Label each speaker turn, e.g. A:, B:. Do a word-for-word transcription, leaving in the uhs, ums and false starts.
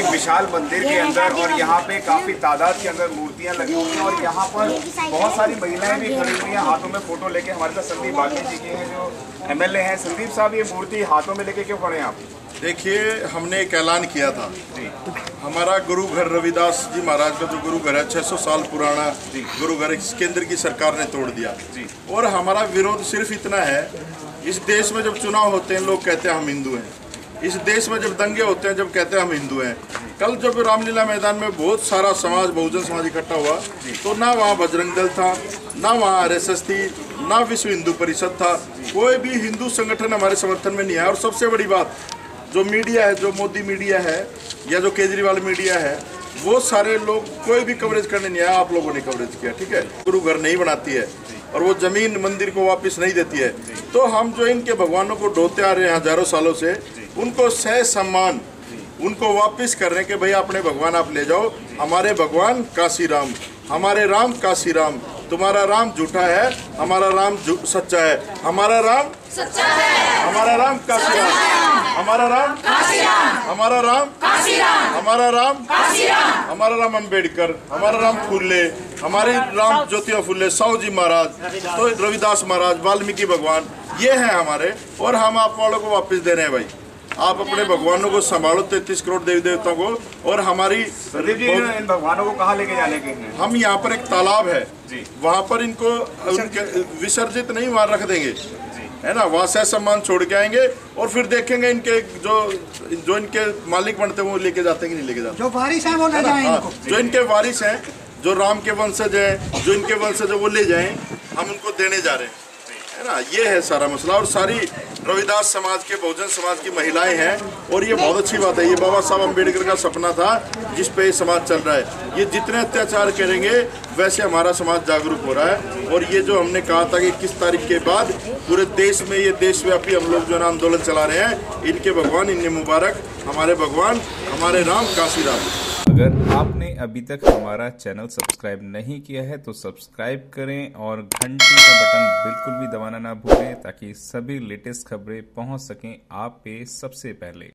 A: एक विशाल मंदिर के अंदर और यहाँ पे काफी तादाद के अंदर मूर्तियाँ लगी हुई हैं और यहाँ पर बहुत सारी महिलाएं भी खड़ी हुई हैं हाथों में फोटो लेके। हमारे साथ संदीप बाल्मी जी के हैं जो एमएलए हैं। संदीप साहब, ये मूर्ति हाथों में लेके क्यों खड़े हैं आप?
B: देखिए, हमने एक ऐलान किया था जी। हमारा गुरु घर रविदास जी महाराज का जो गुरु घर है छह सौ साल पुराना गुरु घर, इस केंद्र की सरकार ने तोड़ दिया जी। और हमारा विरोध सिर्फ इतना है, इस देश में जब चुनाव होते हैं लोग कहते हैं हम हिंदू हैं, इस देश में जब दंगे होते हैं जब कहते हैं हम हिंदू हैं। कल जब रामलीला मैदान में बहुत सारा समाज, बहुजन समाज इकट्ठा हुआ तो ना वहाँ बजरंग दल था, ना वहाँ आरएसएस थी, ना विश्व हिंदू परिषद था, कोई भी हिंदू संगठन हमारे समर्थन में नहीं आया। और सबसे बड़ी बात, जो मीडिया है, जो मोदी मीडिया है या जो केजरीवाल मीडिया है, वो सारे लोग कोई भी कवरेज करने नहीं आया। आप लोगों ने कवरेज किया, ठीक है। गुरु घर नहीं बनाती है और वो जमीन मंदिर को वापस नहीं देती है, तो हम जो इनके भगवानों को ढोते आ रहे हैं हजारों सालों से, उनको सह सम्मान उनको वापस कर रहे हैं कि भाई अपने भगवान आप ले जाओ। हमारे भगवान काशी राम, हमारे राम काशी राम, तुम्हारा राम झूठा है, हमारा राम सच्चा है। हमारा राम सच्चा है, हमारा राम काशी राम, हमारा राम काशी राम, हमारा राम काशी राम, हमारा राम काशी राम, हमारा राम अम्बेडकर, हमारा राम फुल्ले, हमारे राम ज्योतिबा फुल्ले, साहू जी महाराज, तो रविदास महाराज, वाल्मीकि भगवान, ये हैं हमारे। और हम आप वालों को वापस दे रहे हैं भाई। आप अपने भगवानों को संभालो, तैतीस करोड़ देवी देवताओं को। और हमारी
A: इन भगवानों को कहाँ लेके जाने के हैं?
B: हम यहाँ पर एक तालाब है जी, वहाँ पर इनको विसर्जित नहीं वहाँ रख देंगे, है ना। वहाँ से सम्मान छोड़ के आएंगे और फिर देखेंगे इनके जो जो इनके मालिक बनते हैं वो लेके जाते हैं कि नहीं लेके जाते।
C: जो वारिस हैं वो ले जाएं इनको।
B: जो इनके वारिस हैं, जो राम के वंशज हैं, जो इनके वंशज है वो ले जाएं, हम उनको देने जा रहे हैं, है ना। ये है सारा मसला। और सारी रविदास समाज के, बहुजन समाज की महिलाएं हैं और ये बहुत अच्छी बात है। ये बाबा साहब अम्बेडकर का सपना था जिस पे समाज चल रहा है। ये जितने अत्याचार करेंगे वैसे हमारा समाज जागरूक हो रहा है। और ये जो हमने कहा था कि इक्कीस तारीख के बाद पूरे देश में ये देशव्यापी हम लोग जो है आंदोलन चला रहे हैं, इनके भगवान, इन्हें मुबारक, हमारे भगवान, हमारे राम काशी राम।
D: अगर आपने अभी तक हमारा चैनल सब्सक्राइब नहीं किया है तो सब्सक्राइब करें और घंटी का बटन बिल्कुल भी दबाना ना भूलें ताकि सभी लेटेस्ट खबरें पहुंच सकें आप पे सबसे पहले।